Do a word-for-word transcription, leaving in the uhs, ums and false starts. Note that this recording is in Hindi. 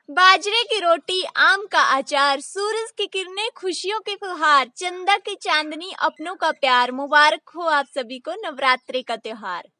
बाजरे की रोटी, आम का अचार, सूरज की किरणें, खुशियों के फुहार, चंदा की चांदनी, अपनों का प्यार। मुबारक हो आप सभी को नवरात्रि का त्योहार।